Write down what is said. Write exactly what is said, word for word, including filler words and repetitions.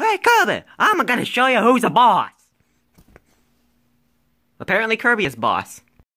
Alright, Kirby, I'm gonna show you who's a boss. Apparently Kirby is boss.